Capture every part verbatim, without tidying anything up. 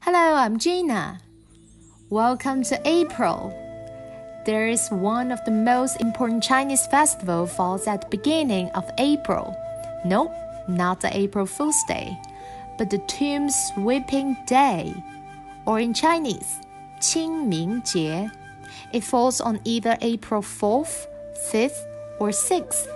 Hello, I'm Gina. Welcome to April. There is one of the most important Chinese festival falls at the beginning of April. No, not the April Fool's Day, but the Tomb Sweeping Day, or in Chinese, qīng míng jie. It falls on either April fourth, fifth, or sixth.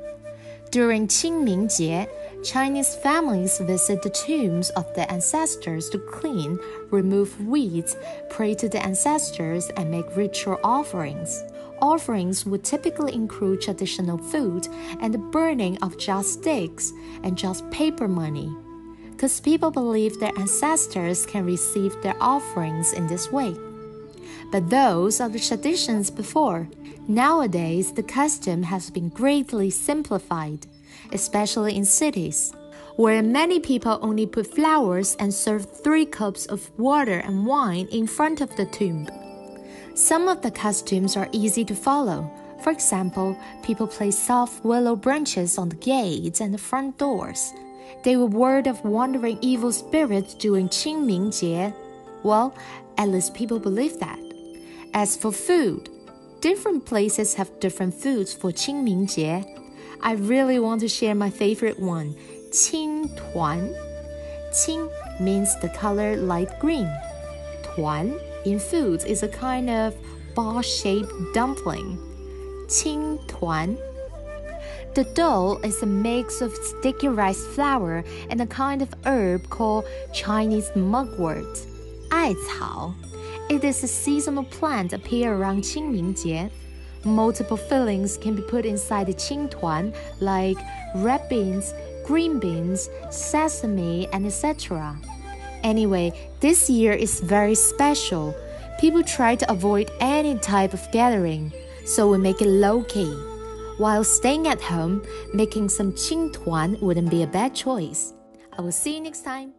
During qīng míng jie, Chinese families visit the tombs of their ancestors to clean, remove weeds, pray to the ancestors, and make ritual offerings. Offerings would typically include traditional food and the burning of just sticks and just paper money, because people believe their ancestors can receive their offerings in this way. But those are the traditions before. Nowadays, the custom has been greatly simplified, especially in cities, where many people only put flowers and serve three cups of water and wine in front of the tomb. Some of the costumes are easy to follow. For example, people place soft willow branches on the gates and the front doors. They would ward off wandering evil spirits during qīng míng jie. Well, at least people believe that. As for food, different places have different foods for qīng míng jie. I really want to share my favorite one, qīng tuan. Qīng means the color light green. Tuan in foods is a kind of ball-shaped dumpling. Qīng tuan. The dough is a mix of sticky rice flour and a kind of herb called Chinese mugwort, 艾草. It is a seasonal plant appear around qīng míng jie. Multiple fillings can be put inside the qīng tuan, like red beans, green beans, sesame, and et cetera. Anyway, this year is very special. People try to avoid any type of gathering, so we make it low-key. While staying at home, making some qīng tuan wouldn't be a bad choice. I will see you next time.